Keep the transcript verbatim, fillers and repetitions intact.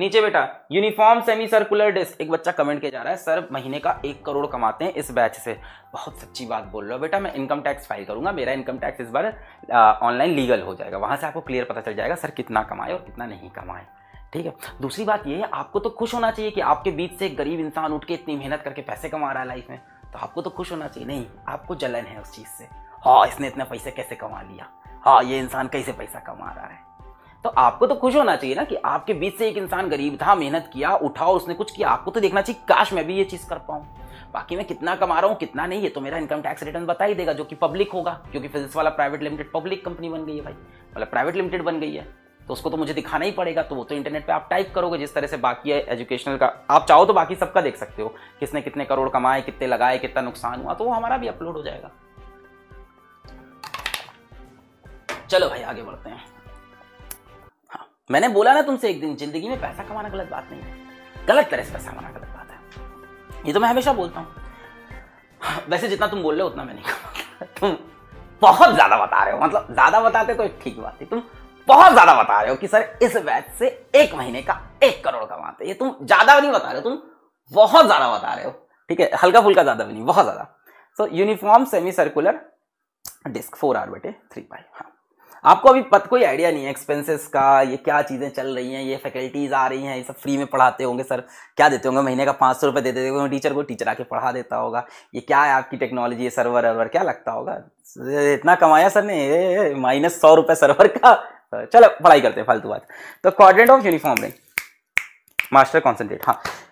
नीचे बेटा uniform semicircular disc, एक बच्चा कमेंट किया जा रहा है सर महीने का एक करोड़ कमाते हैं इस बैच से। बहुत सच्ची बात बोल रहे हो बेटा, मैं इनकम टैक्स फाइल करूंगा, मेरा इनकम टैक्स इस बार ऑनलाइन लीगल हो जाएगा, वहां से आपको क्लियर पता चल जाएगा सर कितना कमाए और कितना नहीं कमाए। ठीक है, दूसरी बात ये है आपको तो खुश होना चाहिए कि आपके बीच से एक गरीब इंसान उठ के इतनी मेहनत करके पैसे कमा रहा है लाइफ में, तो आपको तो खुश होना चाहिए। नहीं, आपको जलन है उस चीज से, हाँ इसने इतने पैसे कैसे कमा लिया, हाँ ये इंसान कैसे पैसा कमा रहा है। तो आपको तो खुश होना चाहिए ना कि आपके बीच से एक इंसान गरीब था, मेहनत किया, उठा, उसने कुछ किया। आपको तो देखना चाहिए काश मैं भी ये चीज कर पाऊं। बाकी मैं कितना कमा रहा हूं कितना नहीं, ये तो मेरा इनकम टैक्स रिटर्न बता ही देगा, जो कि पब्लिक होगा, क्योंकि फिजिक्स वाला प्राइवेट लिमिटेड पब्लिक कंपनी बन गई है भाई, मतलब प्राइवेट लिमिटेड बन गई है, तो उसको तो मुझे दिखाना ही पड़ेगा। तो वो तो इंटरनेट पे आप टाइप करोगे, जिस तरह से बाकी है एजुकेशनल का, आप चाहो तो बाकी सबका देख सकते हो, किसने कितने करोड़ कमाए, कितने लगाए, कितना नुकसान हुआ, तो वो हमारा भी अपलोड हो जाएगा। चलो भाई आगे बढ़ते हैं। हाँ, मैंने बोला ना तुमसे एक दिन, जिंदगी में पैसा कमाना गलत बात नहीं है, गलत तरह से पैसा कमाना गलत बात है, ये तो मैं हमेशा बोलता हूँ। हाँ, वैसे जितना तुम बोल रहे हो उतना मैं नहीं कमाता, तुम बहुत ज्यादा बता रहे हो, मतलब ज्यादा बताते तो ठीक बात है, तुम बहुत ज्यादा बता रहे हो कि सर इस बैच से एक महीने का एक करोड़ कमाते, ये तुम ज्यादा नहीं बता रहे हो, तुम बहुत ज्यादा बता रहे हो। ठीक है, हल्का फुल्का ज्यादा भी नहीं, बहुत ज्यादा। So uniform semicircular disc four R बेटे थ्री पाई। हाँ, आपको अभी पत कोई आइडिया नहीं है एक्सपेंसेस का, ये क्या चीजें चल रही हैं, ये फैकल्टीज आ रही हैं, ये सब फ्री में पढ़ाते होंगे सर, क्या देते होंगे महीने का पाँच सौ रुपये दे देते होंगे टीचर को, टीचर आके पढ़ा देता होगा, ये क्या है आपकी टेक्नोलॉजी, सर्वर वर्वर क्या लगता होगा, इतना कमाया सर ने माइनस सौ रुपये सर्वर का। चलो पढ़ाई करते हैं फालतू बात। तो quadrant of uniform ring, master concentrate. हाँ,